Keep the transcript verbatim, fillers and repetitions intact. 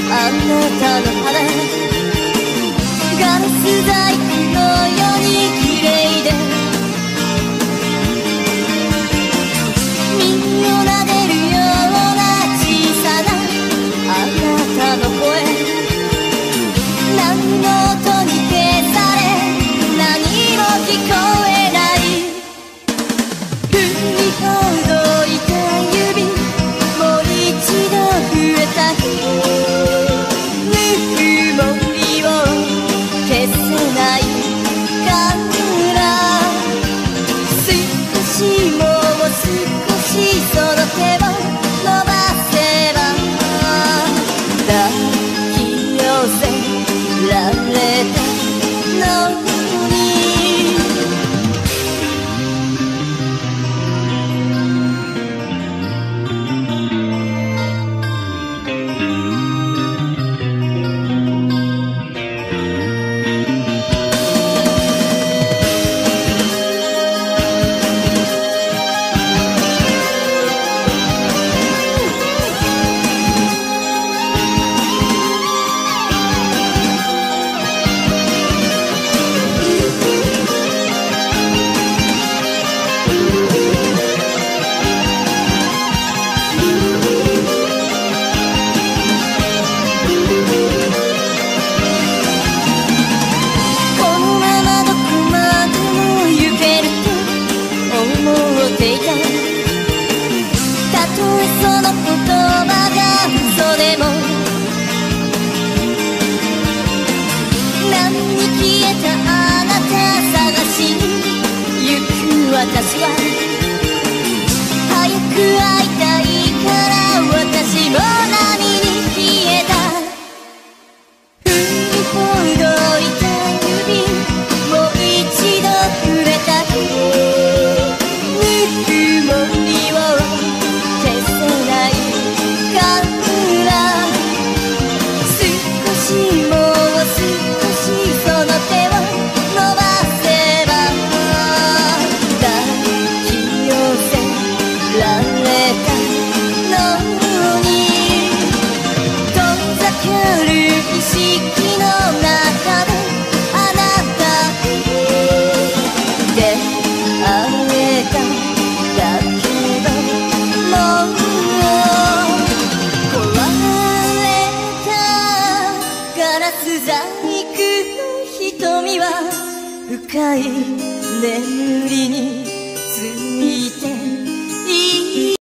あなたの肌ガラス細工のように綺麗で耳を撫でるような小さなあなたの声何の音に消され何も聞こえない踏みほどいた指もう一度増えたぬくもりを消せないから少しもう少しその手を伸ばせば抱き寄せられたのたとえその言葉が嘘でも波に消えたあなた探しに行く私は早く会いたいから私も波に消えた踏みほどいた指もう一度触れた意識の中であなたに出会えただけどもう壊れたガラス細工の瞳は深い眠りに